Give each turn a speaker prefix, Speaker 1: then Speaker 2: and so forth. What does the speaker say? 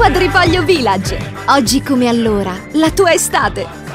Speaker 1: Quadrifoglio Village! Oggi come allora, la tua estate!